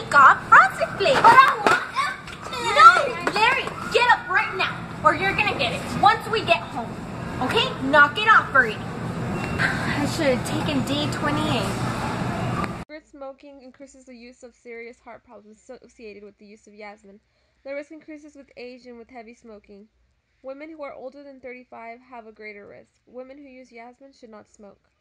take off frosted flakes. But I want them. No, Larry, get up right now, or you're gonna get it once we get home. Okay? Knock it off already. I should have taken day 28. Cigarette smoking increases the use of serious heart problems associated with the use of Yazmin. The risk increases with age and with heavy smoking. Women who are older than 35 have a greater risk. Women who use Yazmin should not smoke.